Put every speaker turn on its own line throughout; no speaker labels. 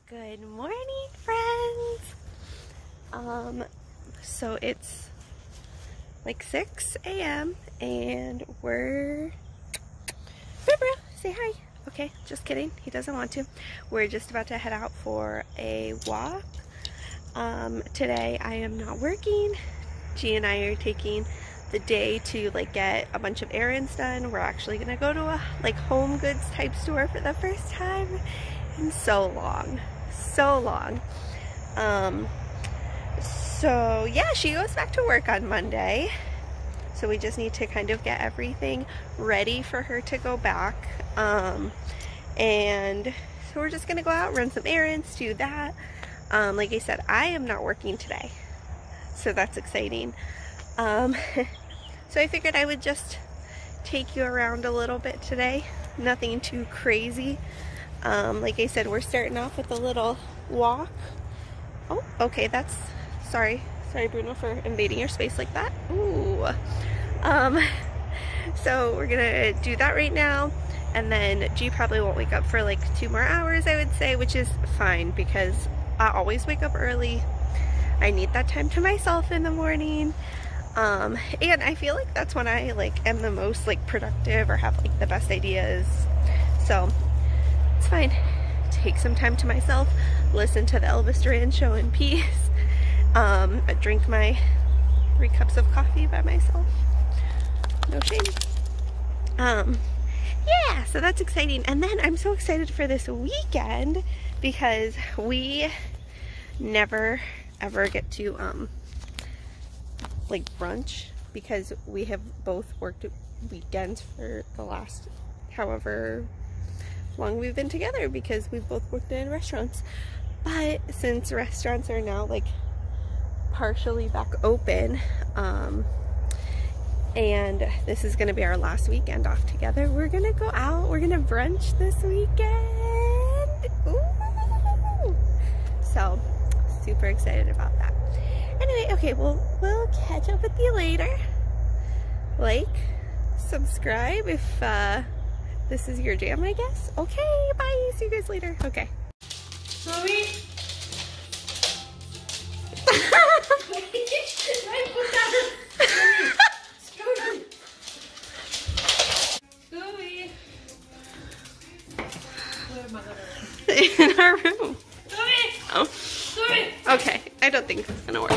Good morning, friends. So it's like 6 a.m. and we're say hi. Okay, just kidding. He doesn't want to. We're just about to head out for a walk. Today I am not working. G and I are taking the day to get a bunch of errands done. We're actually gonna go to a home goods type store for the first time in so long. So yeah, she goes back to work on Monday. So we just need to kind of get everything ready for her to go back. And so we're just gonna go out, run some errands, do that. Like I said, I am not working today, so that's exciting. So I figured I would just take you around a little bit today. Nothing too crazy. Like I said, we're starting off with a little walk. Oh, okay, that's, sorry Bruno for invading your space like that. Ooh. So we're gonna do that right now, and then G probably won't wake up for 2 more hours, I would say, which is fine because I always wake up early. I need that time to myself in the morning. And I feel like that's when I am the most productive or have the best ideas. So it's fine. Take some time to myself, listen to the Elvis Duran show in peace, drink my 3 cups of coffee by myself. No shame. Yeah, so that's exciting. And then I'm so excited for this weekend because we never ever get to brunch because we have both worked weekends for the last however long we've been together because we've both worked in restaurants. But since restaurants are now partially back open, and this is gonna be our last weekend off together, we're gonna go out, we're gonna brunch this weekend. Ooh. So super excited about that. Anyway, okay, well, we'll catch up with you later. Subscribe if this is your jam, I guess. Okay, bye. See you guys later. Okay.
Sorry.
In our room. Oh. Okay, I don't think it's gonna work.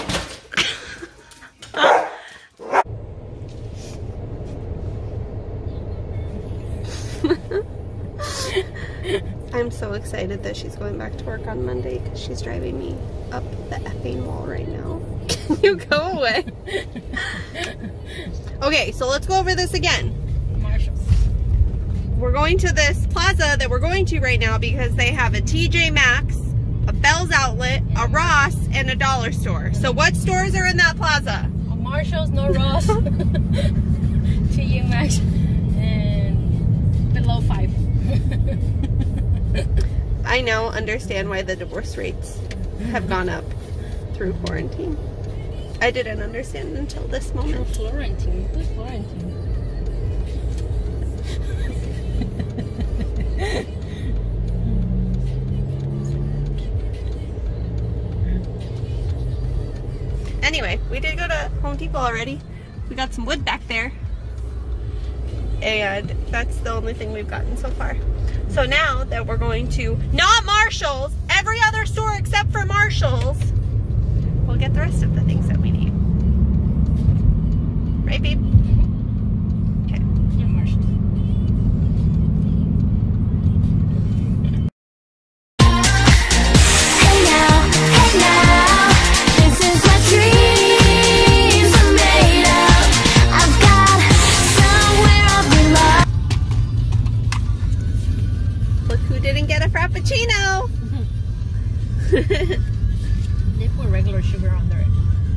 I'm so excited that she's going back to work on Monday because she's driving me up the effing wall right now. Can you go away? Okay, so let's go over this again.
Marshalls.
We're going to this plaza that we're going to right now because they have a TJ Maxx, a Bell's Outlet, a Ross, and a dollar store. So what stores are in that plaza?
Marshalls, no Ross, TJ Maxx, and below 5.
I now understand why the divorce rates have gone up through quarantine. I didn't understand until this moment.
Through Florentine. Who's Florentine?
Anyway, we did go to Home Depot already. We got some wood back there. And that's the only thing we've gotten so far. So now that we're going to, not Marshalls, every other store except for Marshalls, we'll get the rest of the things that we need. Right, babe? Okay.
Yeah, Marshalls.
Frappuccino.
They put regular sugar on there.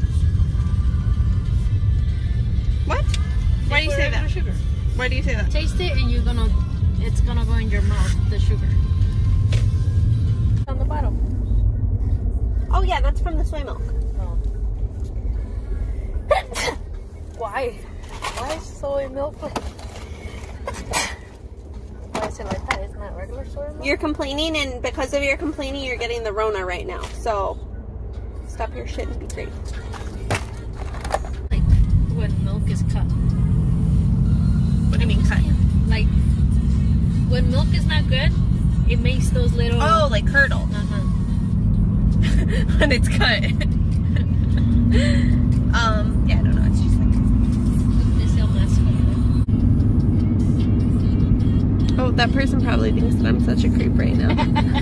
What? Why do you say that?
Sugar.
Why do you say that?
Taste it and it's gonna go in your mouth, the sugar. On the bottom.
Oh yeah, that's from the soy milk.
Oh. Why? Why is soy milk? Why is it like that? It's not regular?
You're complaining, and because of your complaining, you're getting the Rona right now. So stop your shit and be great.
Like when milk is cut.
What do you mean cut?
Like when milk is not good, it makes those little.
Oh, like curdle. When it's cut. Yeah, I don't know. It's just like. Oh, that person probably thinks that I'm such a creep right now.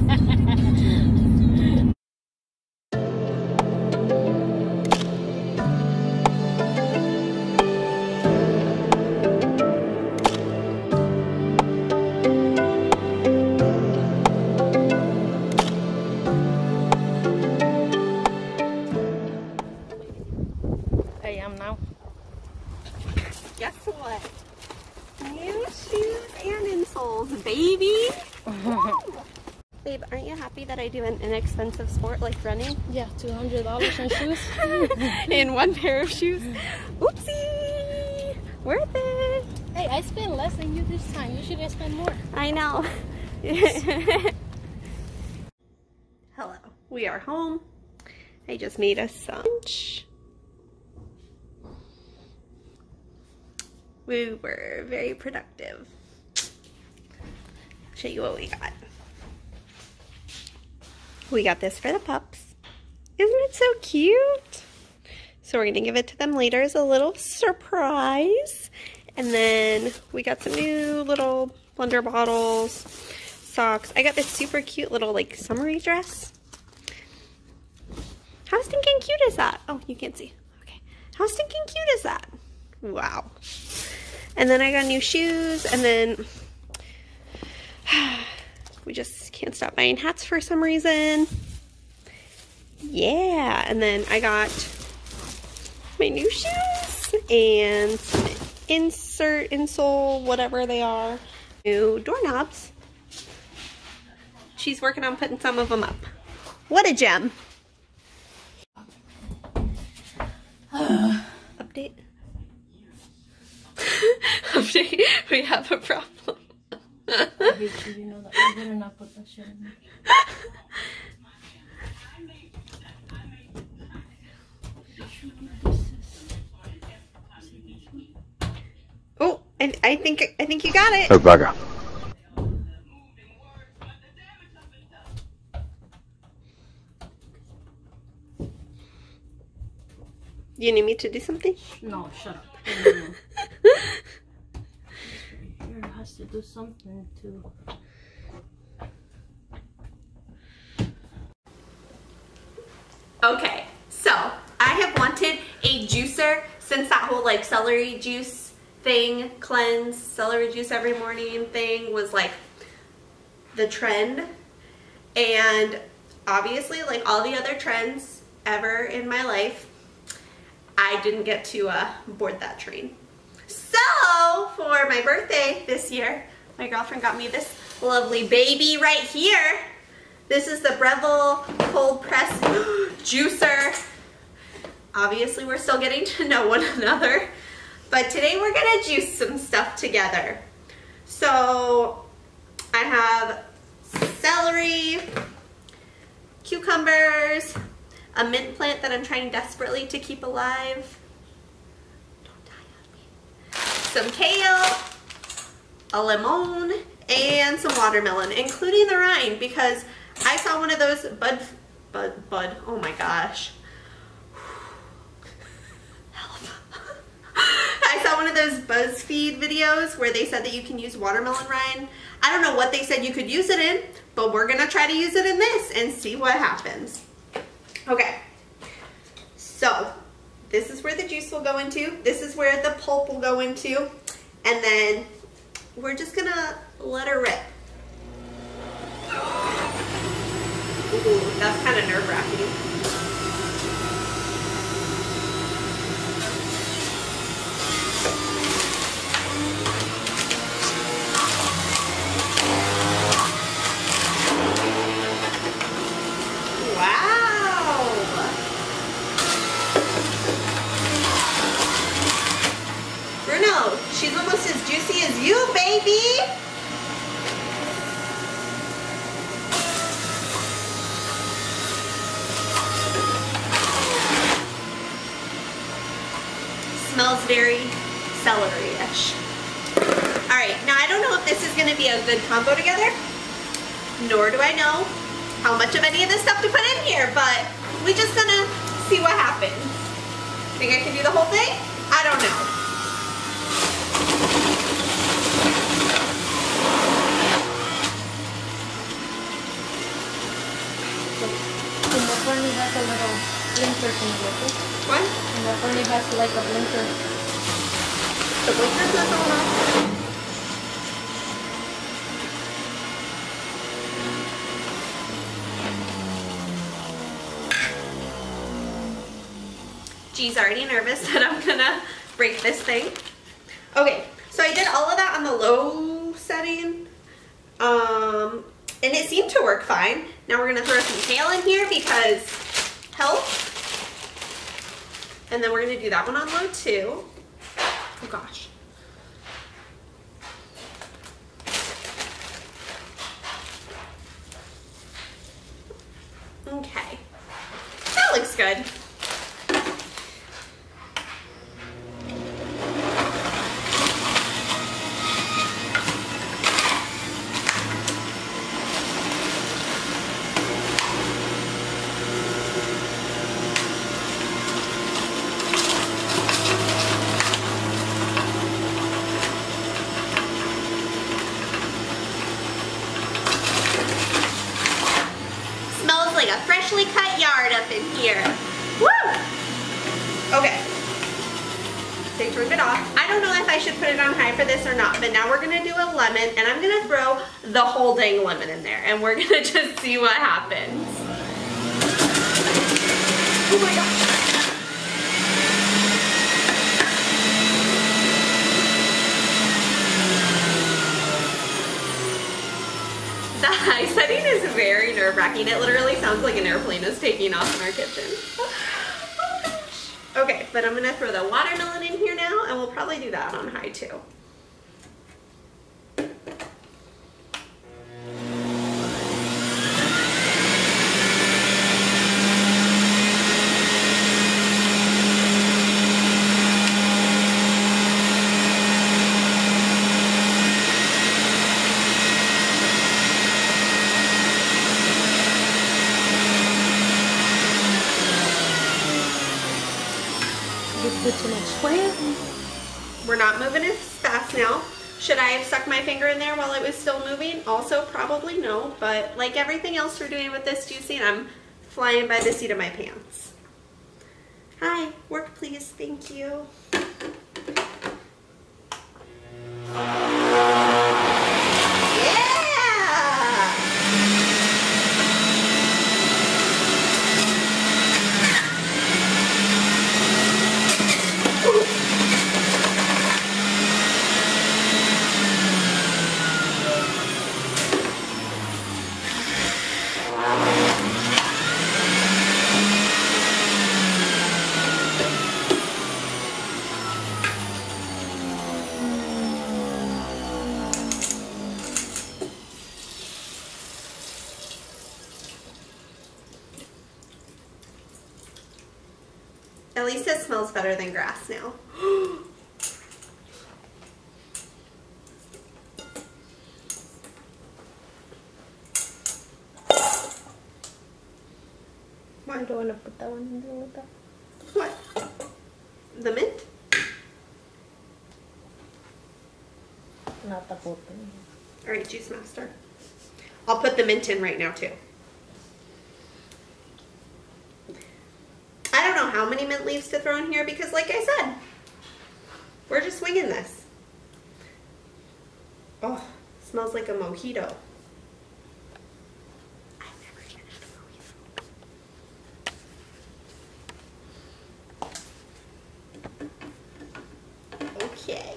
I am now.
Guess what? New shoes and insoles, baby! Babe, aren't you happy that I do an inexpensive sport like running?
Yeah, $200 in shoes.
In one pair of shoes? Oopsie! Worth it!
Hey, I spent less than you this time. You should have spent more.
I know. Hello. We are home. I just made us some lunch. We were very productive. Show you what we got. We got this for the pups. Isn't it so cute? So we're gonna give it to them later as a little surprise. And then we got some new little blender bottles, socks. I got this super cute little like summery dress. How stinking cute is that? Oh, you can't see. Okay. How stinking cute is that? Wow. And then I got new shoes, and then we just can't stop buying hats for some reason. Yeah, and then I got my new shoes and insole, whatever they are. New doorknobs. She's working on putting some of them up. What a gem. Update. Update. We have a problem.
I hate you, you know that. I better not put that shit in there.
Oh, and I think you got it.
Oh, bugger.
You need me to do something?
No, shut up. Here has to do something too.
Okay, so I have wanted a juicer since that whole like celery juice thing, cleanse, celery juice every morning thing was like the trend. And obviously, like all the other trends ever in my life, I didn't get to board that train. So for my birthday this year, my girlfriend got me this lovely baby right here. This is the Breville cold press juicer. Obviously, we're still getting to know one another, but today we're gonna juice some stuff together. So I have celery, cucumbers, a mint plant that I'm trying desperately to keep alive. Don't die on me. Some kale, a lemon, and some watermelon, including the rind, because I saw one of those bud, oh my gosh. I saw one of those BuzzFeed videos where they said that you can use watermelon rind. I don't know what they said you could use it in, but we're gonna try to use it in this and see what happens. Okay, so this is where the juice will go into. This is where the pulp will go into. And then we're just gonna let her rip. Ooh, that's kind of nerve-wracking. She's almost as juicy as you, baby. very celery-ish. All right, now I don't know if this is gonna be a good combo together, nor do I know how much of any of this stuff to put in here, but we're just gonna see what happens. Think I can do the whole thing? I don't know.
The macaroni has a little blinker thing with it.
What?
The macaroni has like a blinker.
The blinker's not going on. G's already nervous that I'm gonna break this thing. Okay, so I did all of that on the low setting. And it seemed to work fine. Now we're gonna throw some kale in here because health. And then we're gonna do that one on low too. Oh gosh. Okay, that looks good. Like a freshly cut yard up in here. Woo! Okay. So I turned it off. I don't know if I should put it on high for this or not, but now we're gonna do a lemon and I'm gonna throw the whole dang lemon in there and we're gonna just see what happens. Oh my gosh. The high setting is very nerve-wracking. It literally sounds like an airplane is taking off in our kitchen. Oh gosh. Okay, but I'm gonna throw the watermelon in here now and we'll probably do that on high too. We're not moving as fast now. Should I have stuck my finger in there while it was still moving? Also, probably no, but like everything else we're doing with this juicing, I'm flying by the seat of my pants. Hi, work please, thank you. At least it smells better than grass now.
Why do I want to put that one in there with that?
What? The mint?
Not the whole thing.
Alright, Juice Master. I'll put the mint in right now too. I don't know how many mint leaves to throw in here because like I said, we're just winging this. Oh, smells like a mojito. I've never even had a mojito. Okay.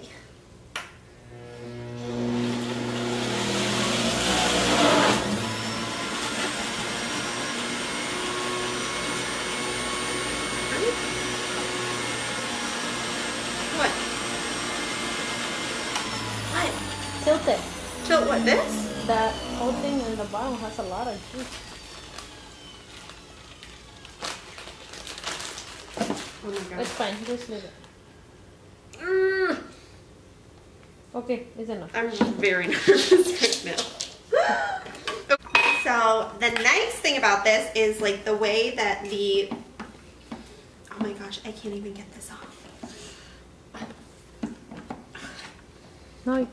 Tilt it.
Tilt what, this?
That whole thing in the bottom has a lot of juice.
Oh my god.
It's fine, just leave it. Okay, it's enough.
I'm very nervous right now. Okay, so the nice thing about this is like the way that the, oh my gosh, I can't even get this off.
No.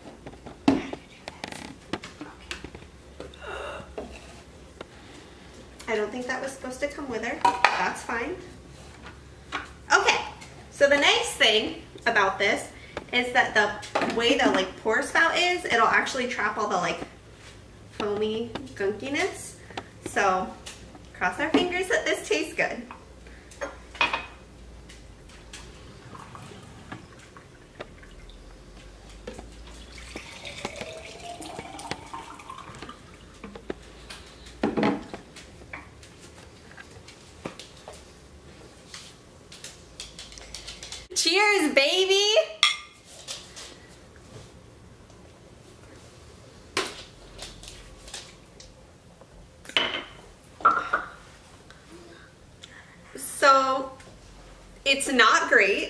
I don't think that was supposed to come with her. That's fine. Okay, so the nice thing about this is that the way the like pour spout is, it'll actually trap all the like foamy gunkiness. So cross our fingers that this tastes good. Cheers, baby! So, it's not great.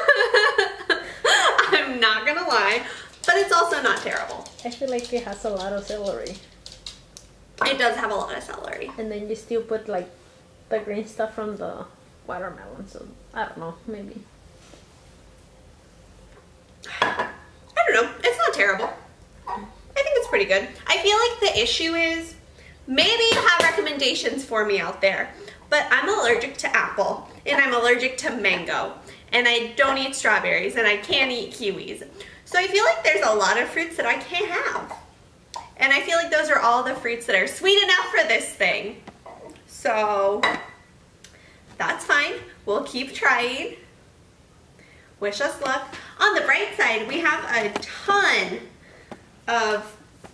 I'm not gonna lie, but it's also not terrible.
I feel like it has a lot of celery.
It does have a lot of celery.
And then you still put like the green stuff from the watermelon, so I don't know, maybe.
I don't know, it's not terrible. I think it's pretty good. I feel like the issue is, maybe you have recommendations for me out there, but I'm allergic to apple, and I'm allergic to mango, and I don't eat strawberries, and I can't eat kiwis. So I feel like there's a lot of fruits that I can't have. And I feel like those are all the fruits that are sweet enough for this thing. So that's fine, we'll keep trying. Wish us luck. On the bright side, we have a ton of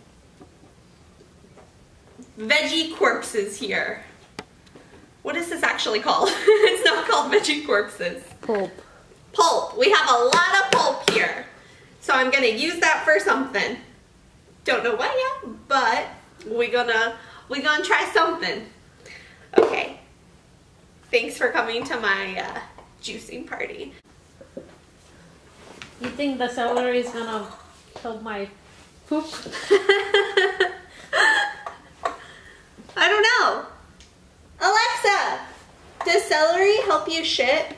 veggie corpses here. What is this actually called? It's not called veggie corpses.
Pulp.
Pulp. We have a lot of pulp here. So I'm gonna use that for something. Don't know what yet, but we're gonna try something. Okay. Thanks for coming to my juicing party.
You think the celery is gonna help my poop?
I don't know. Alexa, does celery help you shit?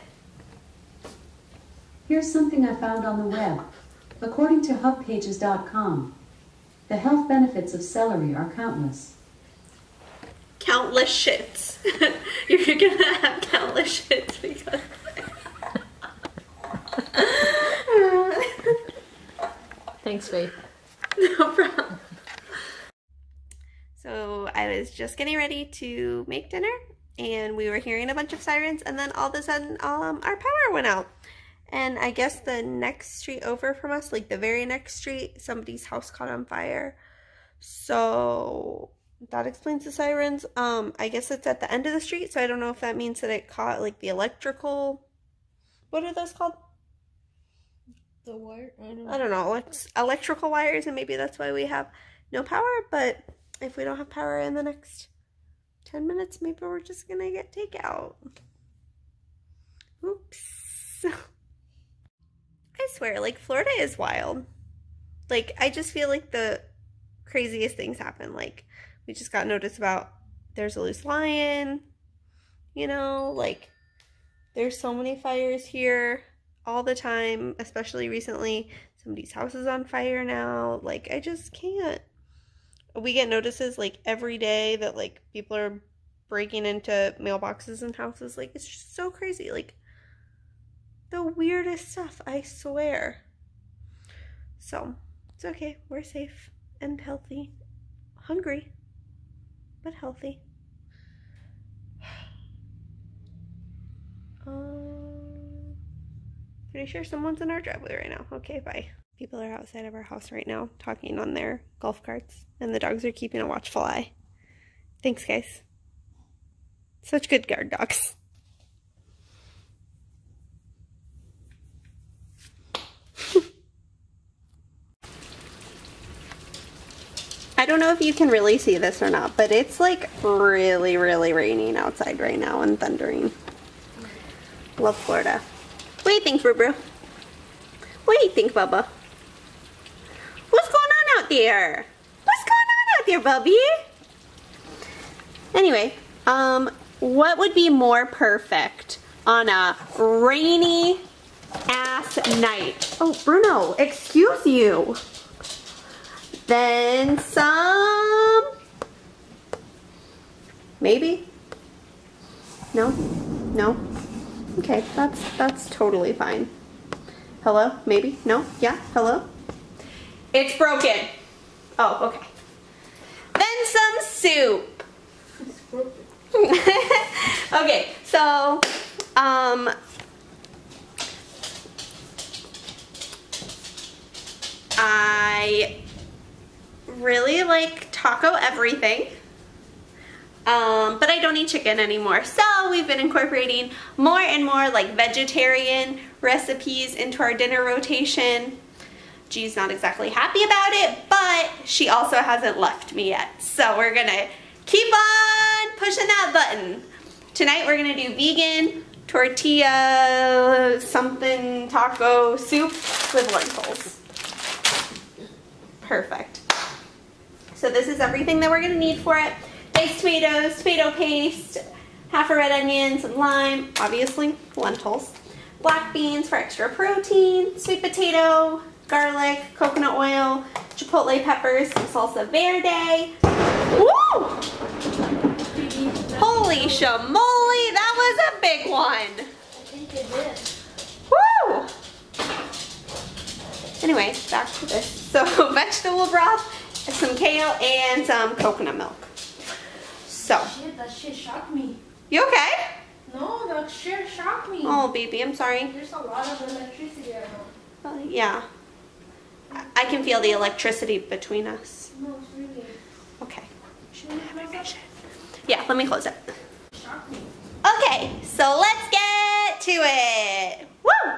Here's something I found on the web. According to hubpages.com, the health benefits of celery are countless.
Countless shits. You're gonna have countless shits because
Thanks, Faith.
no problem. So I was just getting ready to make dinner, and we were hearing a bunch of sirens, and then all of a sudden our power went out. And I guess the next street over from us, like the very next street, somebody's house caught on fire. So that explains the sirens. I guess it's at the end of the street, so I don't know if that means that it caught like the electrical, what are those called?
The wire?
I don't know. It's electrical wires, and maybe that's why we have no power. But if we don't have power in the next 10 minutes, maybe we're just gonna get takeout. Oops. I swear, like, Florida is wild. Like, I just feel like the craziest things happen. Like, we just got notice about there's a loose lion, you know, like, there's so many fires here all the time, especially recently. Somebody's house is on fire now. Like, I just can't. We get notices, like, every day that, like, people are breaking into mailboxes and houses. Like, it's just so crazy. Like, the weirdest stuff, I swear. So, it's okay. We're safe and healthy. Hungry, but healthy. Pretty sure someone's in our driveway right now. Okay, bye. People are outside of our house right now talking on their golf carts, and the dogs are keeping a watchful eye. Thanks, guys. Such good guard dogs. I don't know if you can really see this or not, but it's like really, really raining outside right now and thundering. Love Florida. What do you think, Bru? What do you think, Bubba? out there? What's going on out there, Bubby? Anyway, what would be more perfect on a rainy ass night? Oh, Bruno, excuse you. Then some, maybe? No? No? Okay, that's totally fine. Hello? Maybe? No? Yeah? Hello? It's broken. Oh, okay. Then some soup.
It's broken.
Okay, so, I really like taco everything. But I don't eat chicken anymore. So we've been incorporating more and more like vegetarian recipes into our dinner rotation. Gigi's not exactly happy about it, but she also hasn't left me yet. So we're gonna keep on pushing that button. Tonight we're gonna do vegan tortilla something taco soup with lentils. Perfect. So this is everything that we're gonna need for it. Diced tomatoes, tomato paste, half a red onion, some lime, obviously lentils, black beans for extra protein, sweet potato, garlic, coconut oil, chipotle peppers, some salsa verde. Woo! Holy shamoly, that was a big one.
I think it did.
Woo! Anyway, back to this. So vegetable broth, some kale, and some coconut milk. So.
Shit, that shit shocked me.
You okay?
No, that shit shocked me.
Oh, baby, I'm sorry.
There's a lot of electricity right now.
Yeah. I can feel the electricity between us.
No, it's really.
Okay.
Should we close up?
Yeah, let me close it.
Shocked me.
Okay, so let's get to it. Woo!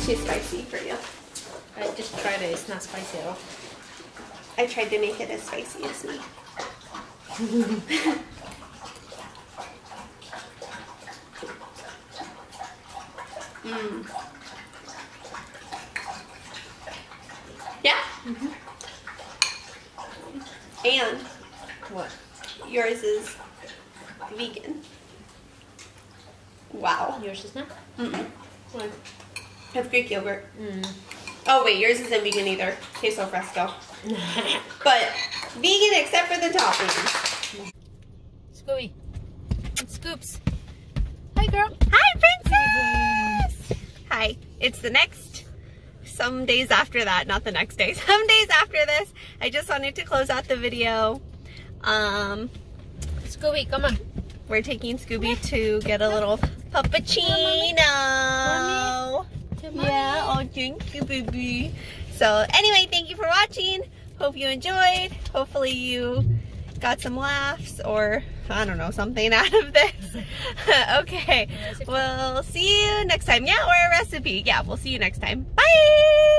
too spicy for you.
I just tried it. It's not spicy at all.
I tried to make it as spicy as me. Yeah? And
What?
yours is vegan. Wow.
Yours is not? What?
Have Greek yogurt. Oh wait, yours isn't vegan either. Queso fresco. But vegan except for the toppings.
Scooby. It's Scoops. Hi, girl.
Hi, princess! Hi. It's the next, some days after that, not the next day, some days after this. I just wanted to close out the video.
Scooby, come on.
We're taking Scooby to get a little puppuccino. Yeah, oh thank you, baby. So anyway, thank you for watching. Hope you enjoyed. Hopefully you got some laughs or, I don't know, something out of this. Okay, we'll see you next time. Yeah, or a recipe. Yeah, we'll see you next time. Bye!